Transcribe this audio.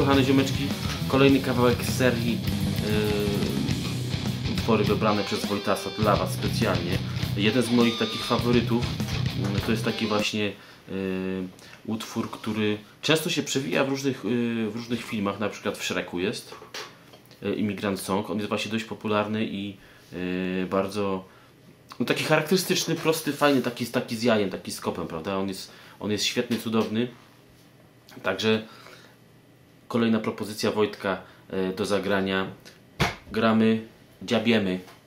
kochane ziomeczki, kolejny kawałek z serii utwory wybrane przez Wojtasa dla Was specjalnie. Jeden z moich takich faworytów to jest taki właśnie utwór, który często się przewija w różnych filmach, na przykład w Shreku jest Immigrant Song. On jest właśnie dość popularny i bardzo no, taki charakterystyczny, prosty, fajny, taki z jajem, taki z kopem, prawda? On jest świetny, cudowny. Także kolejna propozycja Wojtka do zagrania. Gramy, dziabiemy.